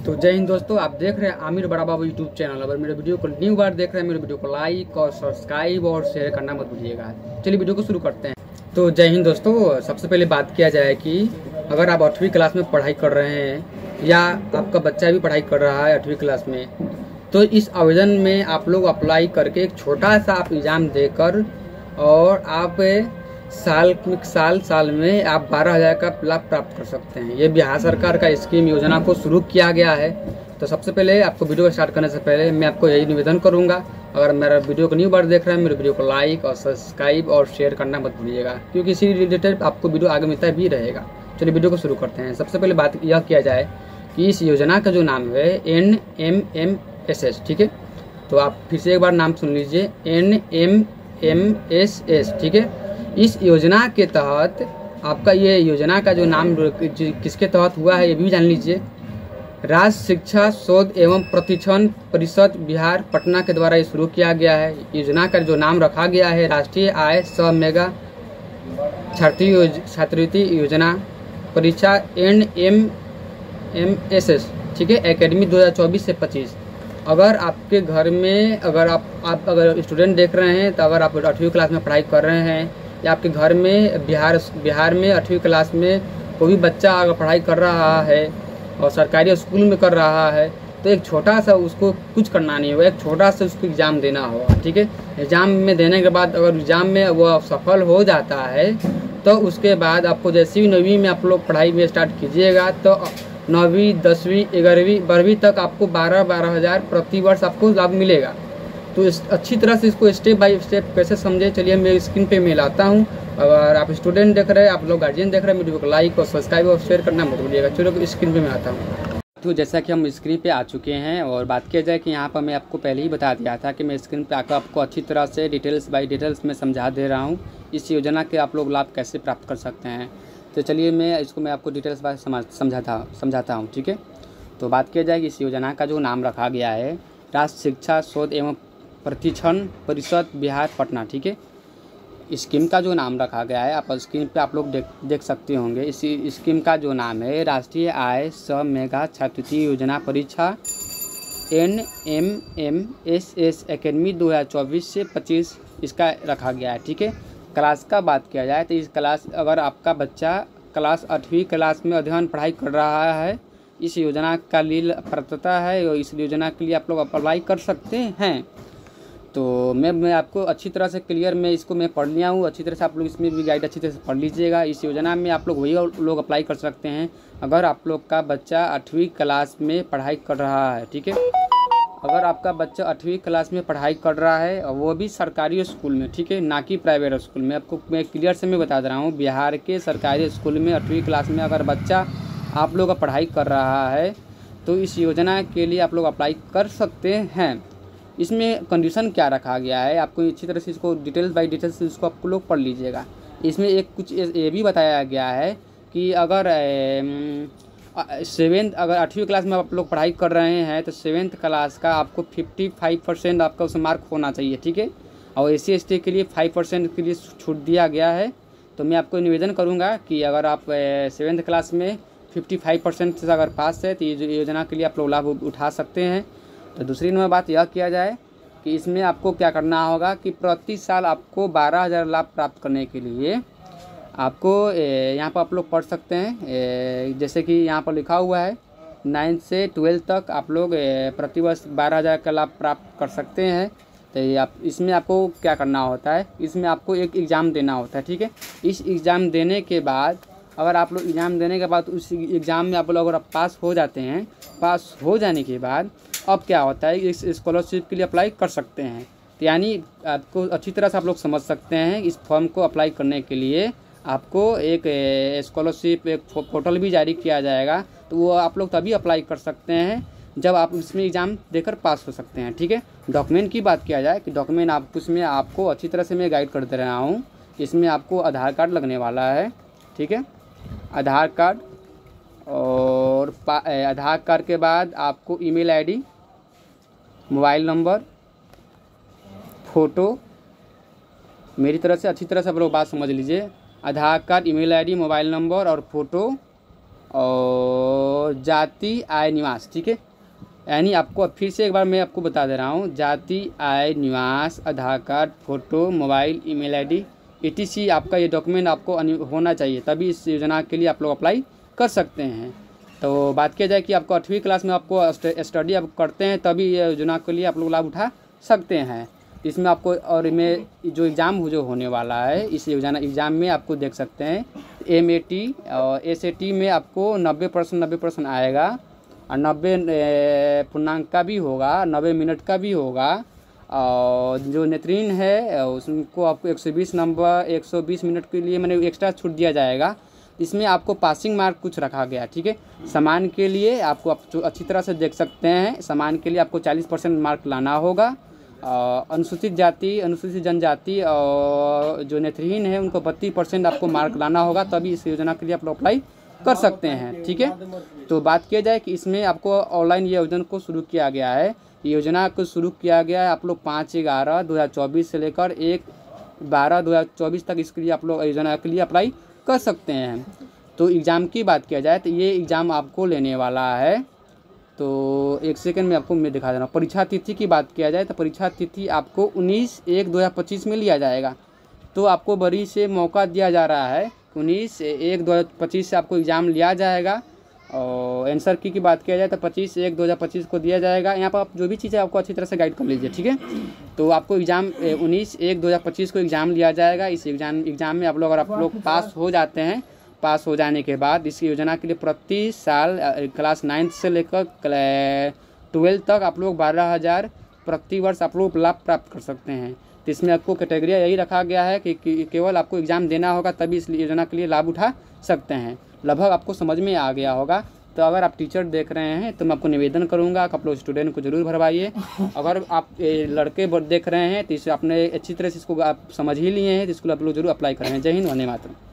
तो जय हिंद दोस्तों, आप देख रहे हैं आमिर बड़ा बाबू यूट्यूब चैनल। अगर मेरे वीडियो को न्यू बार देख रहे हैं, मेरे वीडियो को लाइक और सब्सक्राइब और शेयर करना मत भूलिएगा। चलिए वीडियो को शुरू करते हैं। तो जय हिंद दोस्तों, सबसे पहले बात किया जाए कि अगर आप 8वीं क्लास में पढ़ाई कर रहे हैं या आपका बच्चा भी पढ़ाई कर रहा है 8वीं क्लास में, तो इस आवेदन में आप लोग अप्लाई करके एक छोटा सा आप एग्ज़ाम देकर और आप साल में आप 12,000 का लाभ प्राप्त कर सकते हैं। ये बिहार सरकार का स्कीम योजना को शुरू किया गया है। तो सबसे पहले आपको वीडियो स्टार्ट करने से पहले मैं आपको यही निवेदन करूंगा, अगर मेरा वीडियो को न्यू बार देख रहे हैं, मेरे वीडियो को लाइक और सब्सक्राइब और शेयर करना मत भूलिएगा, क्योंकि इसी रिलेटेड आपको वीडियो आगे मिलता भी रहेगा। चलिए वीडियो को शुरू करते हैं। सबसे पहले बात यह किया जाए कि इस योजना का जो नाम है NMMSS, ठीक है। तो आप फिर से एक बार नाम सुन लीजिए, NMMSS, ठीक है। इस योजना के तहत आपका ये योजना का जो नाम किसके तहत हुआ है ये भी जान लीजिए। राज्य शिक्षा शोध एवं प्रशिक्षण परिषद बिहार पटना के द्वारा ये शुरू किया गया है। योजना का जो नाम रखा गया है राष्ट्रीय आय सह मेगा छात्रवृत्ति योजना परीक्षा NMMSS, ठीक है, एकेडमी 2024 से 25। अगर आपके घर में अगर स्टूडेंट देख रहे हैं, तो अगर आप 8वीं क्लास में पढ़ाई कर रहे हैं या आपके घर में बिहार में 8वीं क्लास में कोई भी बच्चा अगर पढ़ाई कर रहा है और सरकारी स्कूल में कर रहा है, तो एक छोटा सा उसको कुछ करना नहीं होगा, एक छोटा सा उसको एग्ज़ाम देना होगा, ठीक है। एग्ज़ाम में देने के बाद अगर एग्ज़ाम में वो सफल हो जाता है, तो उसके बाद आपको जैसे ही 9वीं में आप लोग पढ़ाई में स्टार्ट कीजिएगा, तो 9वीं 10वीं 11वीं 12वीं तक आपको 12,000 प्रति वर्ष आपको लाभ मिलेगा। तो अच्छी तरह से इसको स्टेप बाय स्टेप कैसे समझे, चलिए मैं स्क्रीन पे मैं लाता हूँ। अगर आप स्टूडेंट देख रहे हैं, आप लोग गार्जियन देख रहे हैं, वीडियो को लाइक और सब्सक्राइब और शेयर करना मत भूलिएगा। चलो स्क्रीन पे मैं आता हूँ। तो जैसा कि हम स्क्रीन पे आ चुके हैं और बात किया जाए कि यहाँ पर मैं आपको पहले ही बता दिया था कि मैं स्क्रीन पे आकर आपको अच्छी तरह से डिटेल्स बाय डिटेल्स में समझा दे रहा हूँ इस योजना के आप लोग लाभ कैसे प्राप्त कर सकते हैं। तो चलिए मैं आपको डिटेल्स बाय समझाता हूँ, ठीक है। तो बात किया जाए कि इस योजना का जो नाम रखा गया है राष्ट्रीय शिक्षा शोध एवं प्रशिक्षण परिषद बिहार पटना, ठीक है। स्कीम का जो नाम रखा गया है आप स्क्रीन पे आप लोग देख सकते होंगे। इसी स्कीम का जो नाम है राष्ट्रीय आय सह मेगा छात्रवृत्ति योजना परीक्षा NMMSS एकेडमी 2024 से 25 इसका रखा गया है, ठीक है। क्लास का बात किया जाए तो इस क्लास अगर आपका बच्चा क्लास 8वीं क्लास में अध्ययन पढ़ाई कर रहा है, इस योजना का लिए पात्रता है और इस योजना के लिए आप लोग अप्लाई कर सकते हैं। तो मैं आपको अच्छी तरह से क्लियर मैं इसको मैं पढ़ लिया हूँ, अच्छी तरह से आप लोग इसमें भी गाइड अच्छी तरह से पढ़ लीजिएगा। इस योजना में आप लोग वही लोग अप्लाई कर सकते हैं अगर आप लोग का बच्चा 8वीं क्लास में पढ़ाई कर रहा है, ठीक है। अगर आपका बच्चा 8वीं क्लास में पढ़ाई कर रहा है और वो भी सरकारी स्कूल में, ठीक है, ना कि प्राइवेट स्कूल में। आपको मैं क्लियर से मैं बता दे रहा हूँ, बिहार के सरकारी स्कूल में 8वीं क्लास में अगर बच्चा आप लोग का पढ़ाई कर रहा है, तो इस योजना के लिए आप लोग अप्लाई कर सकते हैं। इसमें कंडीशन क्या रखा गया है आपको अच्छी तरह से इसको डिटेल्स बाय डिटेल्स इसको आप लोग पढ़ लीजिएगा। इसमें एक कुछ ये भी बताया गया है कि अगर 8वीं क्लास में आप लोग पढ़ाई कर रहे हैं, तो 7th क्लास का आपको 55% आपका उसमें मार्क होना चाहिए, ठीक है। और SC ST के लिए 5% के लिए छूट दिया गया है। तो मैं आपको निवेदन करूँगा कि अगर आप 7th क्लास में 55% से अगर पास है, तो ये योजना के लिए आप लोग लाभ उठा सकते हैं। तो दूसरी नंबर बात यह किया जाए कि इसमें आपको क्या करना होगा कि प्रति साल आपको 12,000 लाभ प्राप्त करने के लिए आपको यहाँ पर आप लोग पढ़ सकते हैं। जैसे कि यहाँ पर लिखा हुआ है 9 से 12 तक आप लोग प्रतिवर्ष 12,000 का लाभ प्राप्त कर सकते हैं। तो इसमें आपको क्या करना होता है, इसमें आपको एक एग्ज़ाम देना होता है, ठीक है। इस एग्ज़ाम देने के बाद अगर आप लोग एग्ज़ाम देने के बाद उस एग्ज़ाम में आप लोग अगर पास हो जाते हैं, पास हो जाने के बाद अब क्या होता है, इस स्कॉलरशिप के लिए अप्लाई कर सकते हैं। तो यानी आपको अच्छी तरह से आप लोग समझ सकते हैं, इस फॉर्म को अप्लाई करने के लिए आपको एक स्कॉलरशिप एक पोर्टल भी जारी किया जाएगा। तो वो आप लोग तभी अप्लाई कर सकते हैं जब आप इसमें एग्ज़ाम देकर पास हो सकते हैं, ठीक है। डॉक्यूमेंट की बात किया जाए कि डॉक्यूमेंट इसमें आपको अच्छी तरह से मैं गाइड करते रहा हूँ। इसमें आपको आधार कार्ड लगने वाला है, ठीक है। आधार कार्ड और आधार कार्ड के बाद आपको email ID, mobile number, photo, मेरी तरह से अच्छी तरह से आप लोग बात समझ लीजिए। Aadhaar card, email ID, mobile number और फ़ोटो और जाति आय निवास, ठीक है। यानी आपको फिर से एक बार मैं आपको बता दे रहा हूँ, जाति आय निवास, Aadhaar card, photo, mobile, email ID etc आपका ये डॉक्यूमेंट आपको होना चाहिए, तभी इस योजना के लिए आप लोग अप्लाई कर सकते हैं। तो बात किया जाए कि आपको 8वीं क्लास में आपको स्टडी आप करते हैं तभी ये योजना के लिए आप लोग लाभ उठा सकते हैं। इसमें आपको और में जो एग्ज़ाम जो होने वाला है इस योजना एग्ज़ाम में आपको देख सकते हैं MAT और SAT में आपको 90% आएगा और 90 पूर्णांक का भी होगा, 90 मिनट का भी होगा। और जो नेत्रहीन है उसको आपको 120 मिनट के लिए मैंने एक्स्ट्रा छूट दिया जाएगा। इसमें आपको पासिंग मार्क कुछ रखा गया, ठीक है। समान के लिए आपको आप जो अच्छी तरह से देख सकते हैं, समान के लिए आपको 40% मार्क लाना होगा। अनुसूचित जाति, अनुसूचित जनजाति और जो नेत्रहीन है उनको 32% आपको मार्क लाना होगा, तभी इस योजना के लिए आप लोग अप्लाई कर सकते हैं, ठीक है। तो बात किया जाए कि इसमें आपको ऑनलाइन ये योजना को शुरू किया गया है। योजना को शुरू किया गया है आप लोग 5/11/2024 से लेकर 1/12/2024 तक इसके लिए आप लोग योजना के लिए अप्लाई कर सकते हैं। तो एग्ज़ाम की बात किया जाए तो ये एग्ज़ाम आपको लेने वाला है, तो एक सेकंड में आपको मैं दिखा दे रहा हूँ। परीक्षा तिथि की बात किया जाए तो परीक्षा तिथि आपको 19/1/2025 में लिया जाएगा। तो आपको बड़ी से मौका दिया जा रहा है, 19/1/2025 से आपको एग्ज़ाम लिया जाएगा। और आंसर की बात किया जाए तो 25/1/2025 को दिया जाएगा। यहाँ पर आप जो भी चीज़ें आपको अच्छी तरह से गाइड कर लीजिए, ठीक है। तो आपको एग्ज़ाम 19/1/2025 को एग्ज़ाम लिया जाएगा। इस एग्ज़ाम में आप लोग अगर आप लोग पास हो जाते हैं, पास हो जाने के बाद इस योजना के लिए प्रति साल क्लास 9 से लेकर 12 तक आप लोग 12,000 प्रति वर्ष आप लोग लाभ प्राप्त कर सकते हैं। तो इसमें आपको कैटेगरी यही रखा गया है कि केवल आपको एग्ज़ाम देना होगा तभी इस योजना के लिए लाभ उठा सकते हैं। लगभग आपको समझ में आ गया होगा। तो अगर आप टीचर देख रहे हैं तो मैं आपको निवेदन करूंगा कि आप लोग स्टूडेंट को जरूर भरवाइए। अगर आप लड़के देख रहे हैं तो इसे आपने अच्छी तरह से इसको आप समझ ही लिए हैं तो इसको आप लोग जरूर अप्लाई करें। जय हिंद, वंदे मातरम।